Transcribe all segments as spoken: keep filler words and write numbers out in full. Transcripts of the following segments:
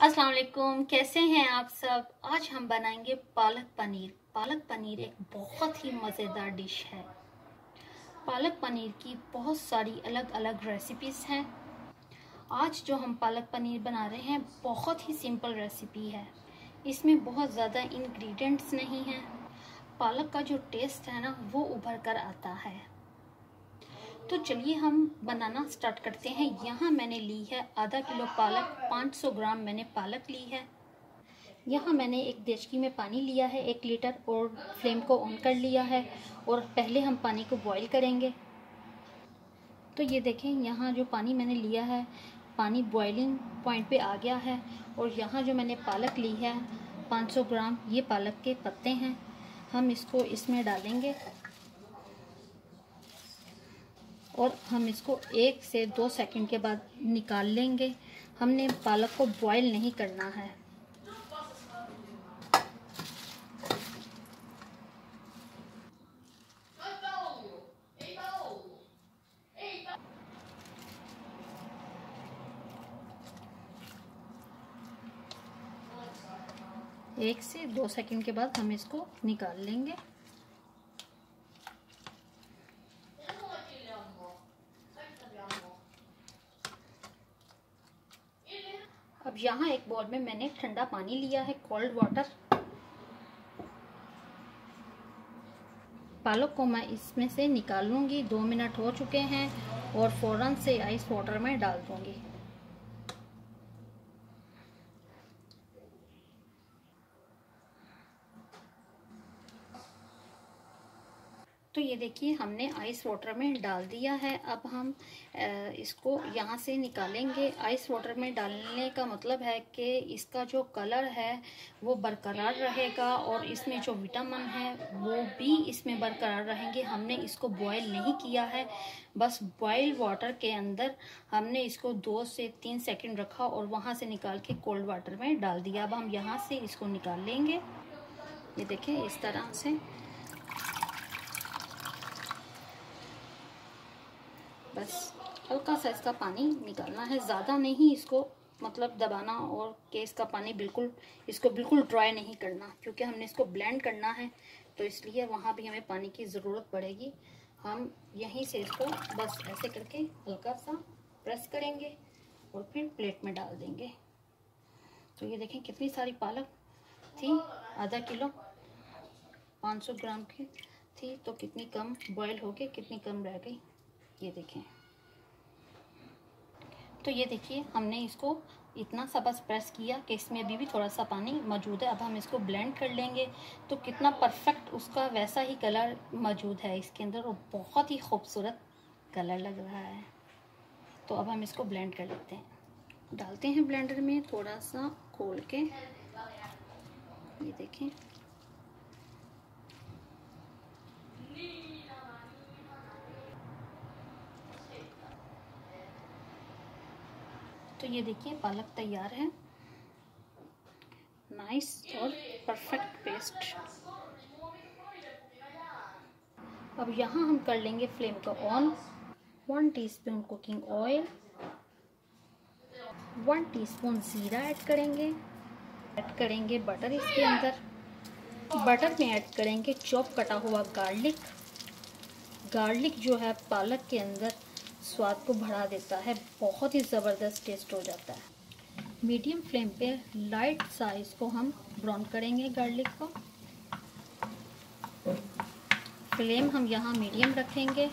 अस्सलाम वालेकुम, कैसे हैं आप सब। आज हम बनाएंगे पालक पनीर। पालक पनीर एक बहुत ही मज़ेदार डिश है। पालक पनीर की बहुत सारी अलग अलग रेसिपीज़ हैं। आज जो हम पालक पनीर बना रहे हैं बहुत ही सिंपल रेसिपी है। इसमें बहुत ज़्यादा इंग्रेडिएंट्स नहीं हैं। पालक का जो टेस्ट है ना वो उभर कर आता है। तो चलिए हम बनाना स्टार्ट करते हैं। यहाँ मैंने ली है आधा किलो पालक, पाँच सौ ग्राम मैंने पालक ली है। यहाँ मैंने एक देचकी में पानी लिया है एक लीटर और फ्लेम को ऑन कर लिया है और पहले हम पानी को बॉईल करेंगे। तो ये देखें, यहाँ जो पानी मैंने लिया है पानी बॉइलिंग पॉइंट पे आ गया है। और यहाँ जो मैंने पालक ली है पाँच सौ ग्राम, ये पालक के पत्ते हैं। हम इसको इसमें डालेंगे और हम इसको एक से दो सेकंड के बाद निकाल लेंगे। हमने पालक को बॉईल नहीं करना है। एक से दो सेकंड के बाद हम इसको निकाल लेंगे। अब यहाँ एक बाउल में मैंने ठंडा पानी लिया है, कोल्ड वाटर। पालक को मैं इसमें से निकालूंगी। दो मिनट हो चुके हैं और फ़ौरन से आइस वाटर में डाल दूंगी। तो ये देखिए हमने आइस वाटर में डाल दिया है। अब हम इसको यहाँ से निकालेंगे। आइस वाटर में डालने का मतलब है कि इसका जो कलर है वो बरकरार रहेगा और इसमें जो विटामिन है वो भी इसमें बरकरार रहेंगे। हमने इसको बॉयल नहीं किया है, बस बॉयल वाटर के अंदर हमने इसको दो से तीन सेकंड रखा और वहाँ से निकाल के कोल्ड वाटर में डाल दिया। अब हम यहाँ से इसको निकाल लेंगे। ये देखें इस तरह से। बस हल्का सा इसका पानी निकालना है, ज़्यादा नहीं इसको मतलब दबाना, और कि इसका पानी बिल्कुल इसको बिल्कुल ड्राई नहीं करना, क्योंकि हमने इसको ब्लेंड करना है तो इसलिए वहाँ भी हमें पानी की ज़रूरत पड़ेगी। हम यहीं से इसको बस ऐसे करके हल्का सा प्रेस करेंगे और फिर प्लेट में डाल देंगे। तो ये देखें कितनी सारी पालक थी, आधा किलो पाँच सौ ग्राम की थी, तो कितनी कम बॉयल हो गई, कितनी कम रह गई। ये देखें। तो ये देखिए हमने इसको इतना सा बस प्रेस किया कि इसमें अभी भी थोड़ा सा पानी मौजूद है। अब हम इसको ब्लेंड कर लेंगे तो कितना परफेक्ट उसका वैसा ही कलर मौजूद है इसके अंदर और बहुत ही खूबसूरत कलर लग रहा है। तो अब हम इसको ब्लेंड कर लेते हैं। डालते हैं ब्लेंडर में थोड़ा सा खोल के। ये देखें तो ये देखिए पालक तैयार है, नाइस और परफेक्ट पेस्ट। अब यहाँ हम कर लेंगे फ्लेम को on. One teaspoon cooking oil, one teaspoon जीरा ऐड करेंगे। ऐड करेंगे बटर इसके अंदर। बटर में ऐड करेंगे चॉप कटा हुआ गार्लिक। गार्लिक जो है पालक के अंदर स्वाद को बढ़ा देता है, बहुत ही ज़बरदस्त टेस्ट हो जाता है। मीडियम फ्लेम पे लाइट साइज को हम ब्राउन करेंगे गार्लिक को। फ्लेम हम यहाँ मीडियम रखेंगे।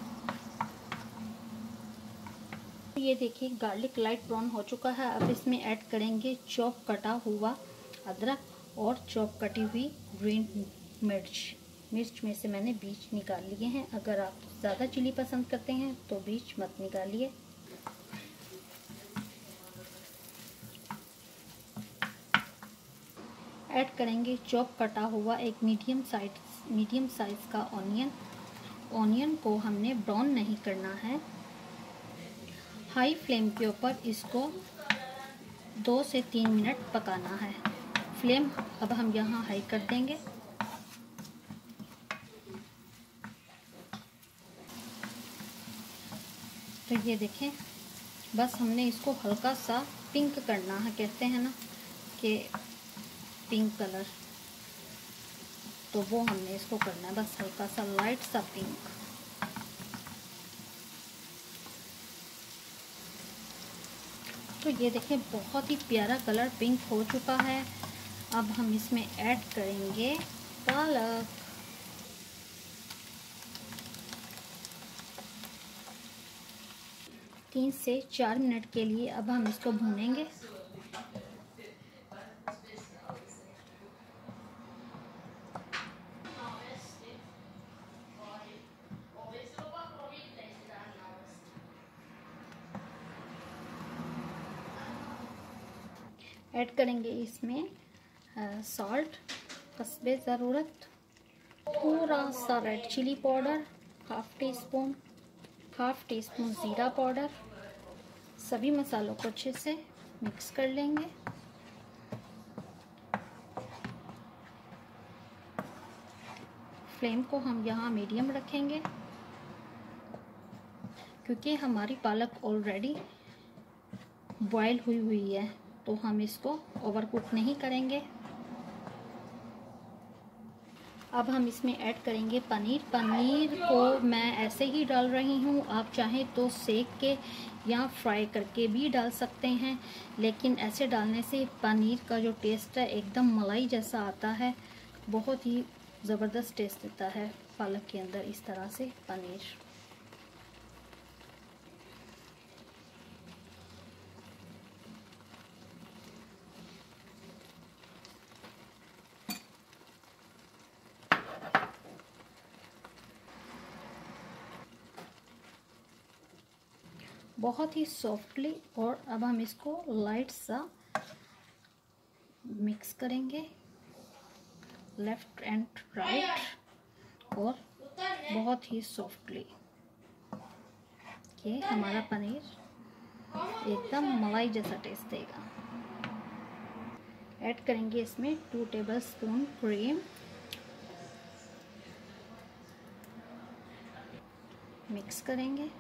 ये देखिए गार्लिक लाइट ब्राउन हो चुका है। अब इसमें ऐड करेंगे चॉप कटा हुआ अदरक और चॉप कटी हुई ग्रीन मिर्च। मिर्च में से मैंने बीज निकाल लिए हैं। अगर आप ज़्यादा चिली पसंद करते हैं तो बीज मत निकालिए। ऐड करेंगे चॉप कटा हुआ एक मीडियम साइज मीडियम साइज का ऑनियन। ऑनियन को हमने ब्राउन नहीं करना है। हाई फ्लेम के ऊपर इसको दो से तीन मिनट पकाना है। फ्लेम अब हम यहाँ हाई कर देंगे। तो ये देखें बस हमने इसको हल्का सा पिंक करना है, कहते हैं ना कि पिंक कलर, तो वो हमने इसको करना है, बस हल्का सा लाइट सा पिंक। तो ये देखिए बहुत ही प्यारा कलर पिंक हो चुका है। अब हम इसमें ऐड करेंगे पालक। तीन से चार मिनट के लिए अब हम इसको भूनेंगे। ऐड करेंगे इसमें सॉल्ट हस्बे ज़रूरत, थोड़ा सा red chilli powder half teaspoon, half teaspoon ज़ीरा पाउडर। सभी मसालों को अच्छे से मिक्स कर लेंगे। फ्लेम को हम यहाँ मीडियम रखेंगे क्योंकि हमारी पालक ऑलरेडी बॉयल हुई हुई है, तो हम इसको ओवर कुक नहीं करेंगे। अब हम इसमें ऐड करेंगे पनीर। पनीर को मैं ऐसे ही डाल रही हूँ, आप चाहें तो सेक के या फ्राई करके भी डाल सकते हैं, लेकिन ऐसे डालने से पनीर का जो टेस्ट है एकदम मलाई जैसा आता है, बहुत ही ज़बरदस्त टेस्ट देता है पालक के अंदर इस तरह से पनीर। बहुत ही सॉफ्टली, और अब हम इसको लाइट सा मिक्स करेंगे लेफ्ट एंड राइट, और बहुत ही सॉफ्टली। ये हमारा पनीर एकदम मलाई जैसा टेस्ट देगा। ऐड करेंगे इसमें two tablespoon cream, mix करेंगे।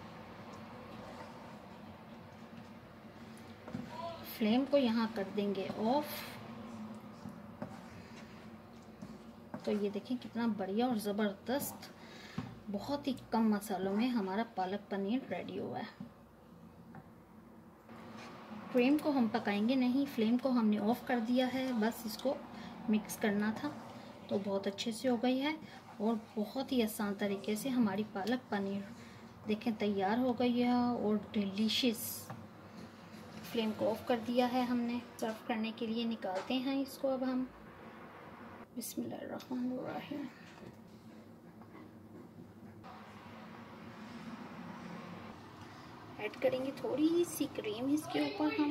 फ्लेम को यहाँ कर देंगे ऑफ। तो ये देखिए कितना बढ़िया और ज़बरदस्त, बहुत ही कम मसालों में हमारा पालक पनीर रेडी हुआ है। क्रीम को हम पकाएंगे नहीं, फ्लेम को हमने ऑफ कर दिया है, बस इसको मिक्स करना था। तो बहुत अच्छे से हो गई है और बहुत ही आसान तरीके से हमारी पालक पनीर देखें तैयार हो गई है और डिलीशियस। फ्लेम को ऑफ कर दिया है हमने। सर्व करने के लिए निकालते हैं इसको अब हम। बिस्मिल्लाहिर्रहमानिर्रहीम। ऐड करेंगे थोड़ी सी क्रीम इसके ऊपर हम।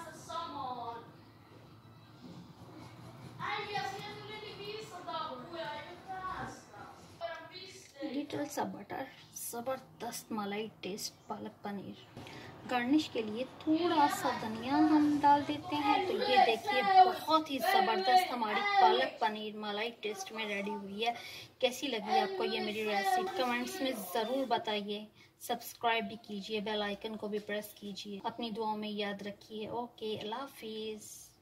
लिटिल सा बटर, ज़बरदस्त मलाई टेस्ट पालक पनीर। गार्निश के लिए थोड़ा सा धनिया हम डाल देते हैं। तो ये देखिए बहुत ही ज़बरदस्त हमारी पालक पनीर मलाई टेस्ट में रेडी हुई है। कैसी लगी आपको ये मेरी रेसिपी कमेंट्स में ज़रूर बताइए। सब्सक्राइब भी कीजिए, बेल आइकन को भी प्रेस कीजिए। अपनी दुआओं में याद रखिए। ओके, अल्लाह हाफिज़।